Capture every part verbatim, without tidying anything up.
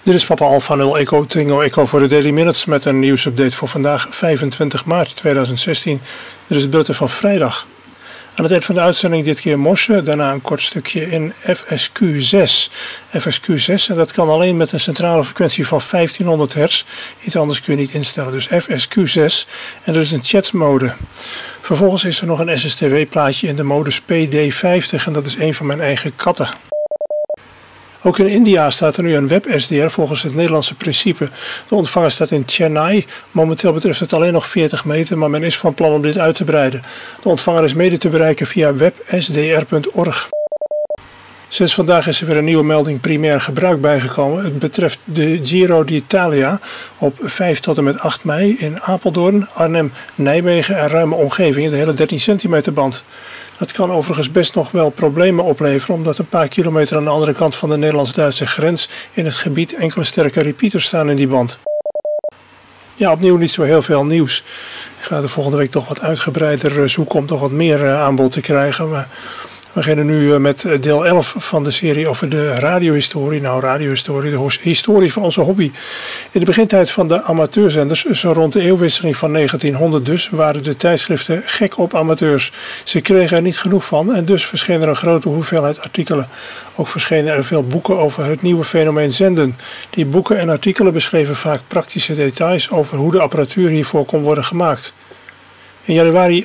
Dit is Papa Alpha nul Echo Tango Echo voor de Daily Minutes met een nieuwsupdate voor vandaag vijfentwintig maart tweeduizend zestien. Dit is het bulletin van vrijdag. Aan het eind van de uitzending dit keer morsen, daarna een kort stukje in F S Q zes. F S Q zes, en dat kan alleen met een centrale frequentie van vijftienhonderd hertz. Iets anders kun je niet instellen, dus F S Q zes. En dat is een chatmode. Vervolgens is er nog een S S T W-plaatje in de modus P D vijftig en dat is een van mijn eigen katten. Ook in India staat er nu een web S D R volgens het Nederlandse principe. De ontvanger staat in Chennai. Momenteel betreft het alleen nog veertig meter, maar men is van plan om dit uit te breiden. De ontvanger is mede te bereiken via web S D R punt org. Sinds vandaag is er weer een nieuwe melding primair gebruik bijgekomen. Het betreft de Giro d'Italia op vijf tot en met acht mei in Apeldoorn, Arnhem, Nijmegen en ruime omgeving in de hele dertien centimeter band. Dat kan overigens best nog wel problemen opleveren, omdat een paar kilometer aan de andere kant van de Nederlands-Duitse grens in het gebied enkele sterke repeaters staan in die band. Ja, opnieuw niet zo heel veel nieuws. Ik ga er volgende week toch wat uitgebreider zoeken om toch wat meer aanbod te krijgen. Maar we beginnen nu met deel elf van de serie over de radiohistorie. Nou, radiohistorie, de historie van onze hobby. In de begintijd van de amateurzenders, zo rond de eeuwwisseling van negentienhonderd dus, waren de tijdschriften gek op amateurs. Ze kregen er niet genoeg van en dus verscheen er een grote hoeveelheid artikelen. Ook verschenen er veel boeken over het nieuwe fenomeen zenden. Die boeken en artikelen beschreven vaak praktische details over hoe de apparatuur hiervoor kon worden gemaakt. In januari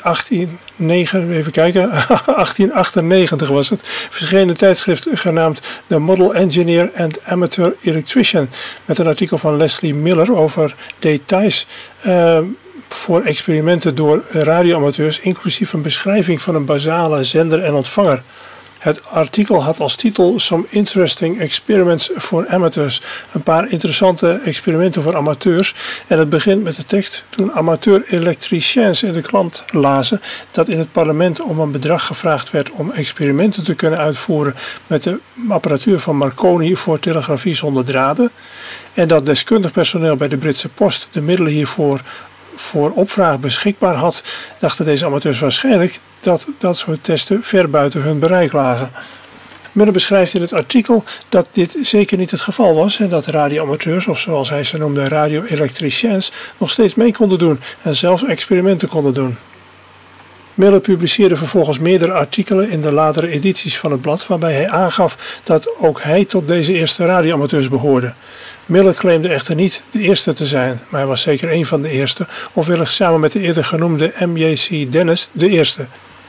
achttien achtennegentig was het, verscheen een tijdschrift genaamd The Model Engineer and Amateur Electrician met een artikel van Leslie Miller over details uh, voor experimenten door radioamateurs, inclusief een beschrijving van een basale zender en ontvanger. Het artikel had als titel Some Interesting Experiments for Amateurs. Een paar interessante experimenten voor amateurs. En het begint met de tekst: toen amateur-elektriciens in de krant lazen dat in het parlement om een bedrag gevraagd werd om experimenten te kunnen uitvoeren met de apparatuur van Marconi voor telegrafie zonder draden. En dat deskundig personeel bij de Britse Post de middelen hiervoor voor opvraag beschikbaar had, dachten deze amateurs waarschijnlijk dat dat soort testen ver buiten hun bereik lagen. Miller beschrijft in het artikel dat dit zeker niet het geval was en dat radioamateurs, of zoals hij ze noemde radio-elektriciens, nog steeds mee konden doen en zelfs experimenten konden doen. Miller publiceerde vervolgens meerdere artikelen in de latere edities van het blad waarbij hij aangaf dat ook hij tot deze eerste radioamateurs behoorde. Miller claimde echter niet de eerste te zijn, maar hij was zeker een van de eerste, of wellicht samen met de eerder genoemde M J C Dennis de eerste.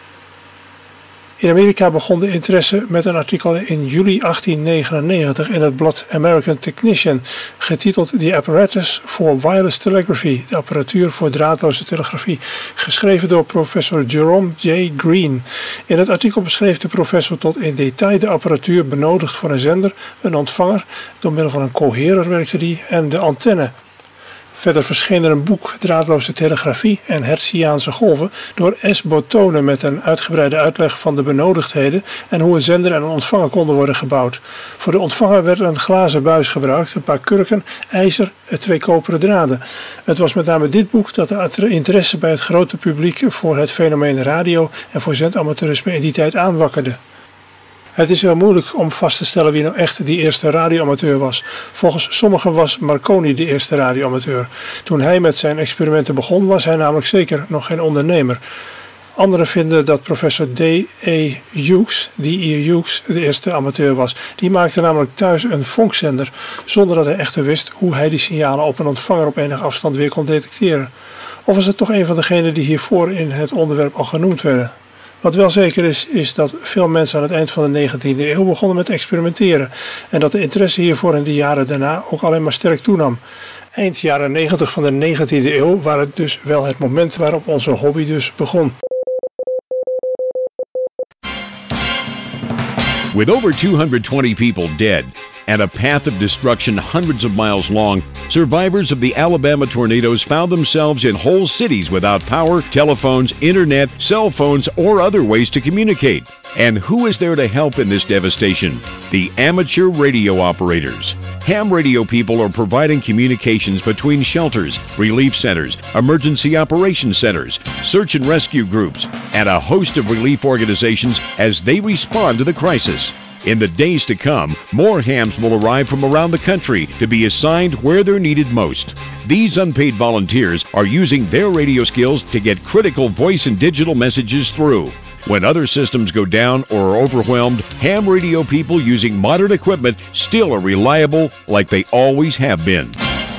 In Amerika begon de interesse met een artikel in juli achttien negenennegentig in het blad American Technician, getiteld The Apparatus for Wireless Telegraphy, de apparatuur voor draadloze telegrafie, geschreven door professor Jerome J. Green. In het artikel beschreef de professor tot in detail de apparatuur benodigd voor een zender, een ontvanger, door middel van een coherer werkte die, en de antenne. Verder verscheen er een boek Draadloze telegrafie en Hertziaanse golven door S. Botone met een uitgebreide uitleg van de benodigdheden en hoe een zender en een ontvanger konden worden gebouwd. Voor de ontvanger werd een glazen buis gebruikt, een paar kurken, ijzer en twee koperen draden. Het was met name dit boek dat de interesse bij het grote publiek voor het fenomeen radio en voor zendamateurisme in die tijd aanwakkerde. Het is heel moeilijk om vast te stellen wie nou echt die eerste radioamateur was. Volgens sommigen was Marconi de eerste radioamateur. Toen hij met zijn experimenten begon was hij namelijk zeker nog geen ondernemer. Anderen vinden dat professor D E Hughes, D E Hughes, de eerste amateur was. Die maakte namelijk thuis een vonkszender, zonder dat hij echter wist hoe hij die signalen op een ontvanger op enige afstand weer kon detecteren. Of was het toch een van degenen die hiervoor in het onderwerp al genoemd werden? Wat wel zeker is, is dat veel mensen aan het eind van de negentiende eeuw begonnen met experimenteren en dat de interesse hiervoor in de jaren daarna ook alleen maar sterk toenam. Eind jaren negentig van de negentiende eeuw waren het dus wel het moment waarop onze hobby dus begon. With over two hundred twenty people dead and a path of destruction hundreds of miles long, survivors of the Alabama tornadoes found themselves in whole cities without power, telephones, internet, cell phones, or other ways to communicate. And who is there to help in this devastation? The amateur radio operators. Ham radio people are providing communications between shelters, relief centers, emergency operations centers, search and rescue groups, and a host of relief organizations as they respond to the crisis. In the days to come, more hams will arrive from around the country to be assigned where they're needed most. These unpaid volunteers are using their radio skills to get critical voice and digital messages through. When other systems go down or are overwhelmed, ham radio people using modern equipment still are reliable like they always have been.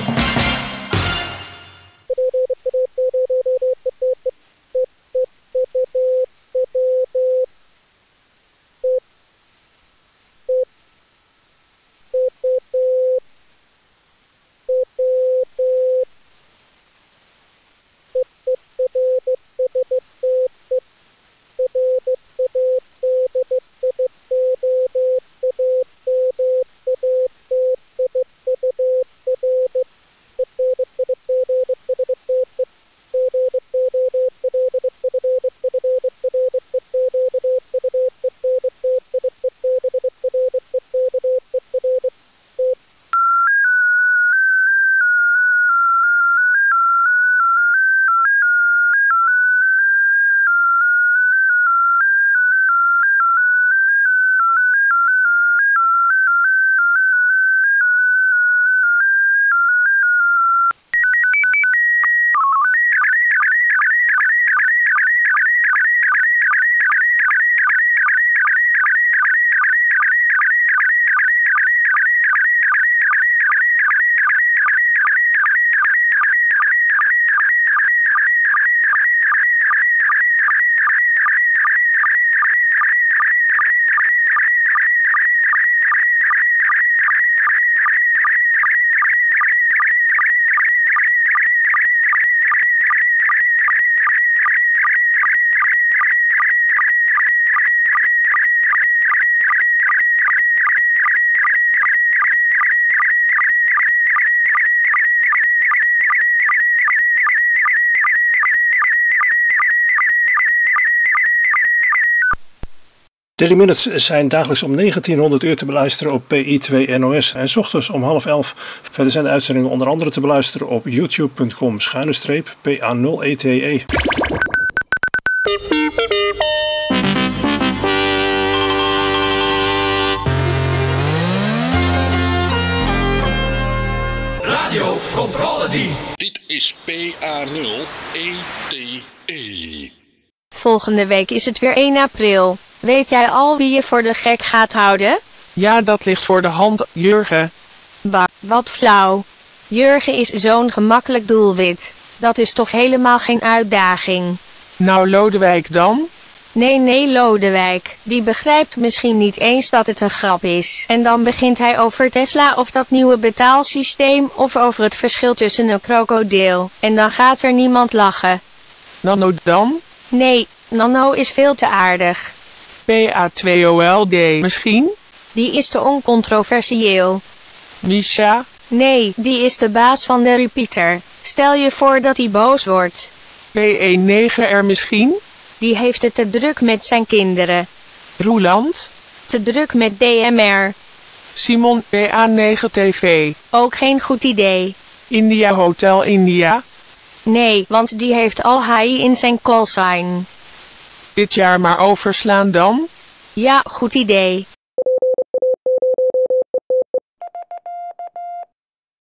Daily Minutes zijn dagelijks om negentienhonderd uur te beluisteren op P I twee N O S en 's ochtends om half elf. Verder zijn de uitzendingen onder andere te beluisteren op youtube punt com schuine streep P A nul E T E. Radio Controledienst. Dit is P A nul E T E. Volgende week is het weer één april. Weet jij al wie je voor de gek gaat houden? Ja, dat ligt voor de hand, Jurgen. Bah, wat flauw. Jurgen is zo'n gemakkelijk doelwit. Dat is toch helemaal geen uitdaging? Nou, Lodewijk dan? Nee, nee, Lodewijk. Die begrijpt misschien niet eens dat het een grap is. En dan begint hij over Tesla of dat nieuwe betaalsysteem of over het verschil tussen een krokodil. En dan gaat er niemand lachen. Nano dan? Nee, Nano is veel te aardig. P A twee O L D misschien? Die is te oncontroversieel. Misha? Nee, die is de baas van de repeater. Stel je voor dat hij boos wordt. P E negen R misschien? Die heeft het te druk met zijn kinderen. Roeland? Te druk met D M R. Simon P A negen T V. Ook geen goed idee. India Hotel India? Nee, want die heeft al H I in zijn callsign. Dit jaar maar overslaan dan? Ja, goed idee.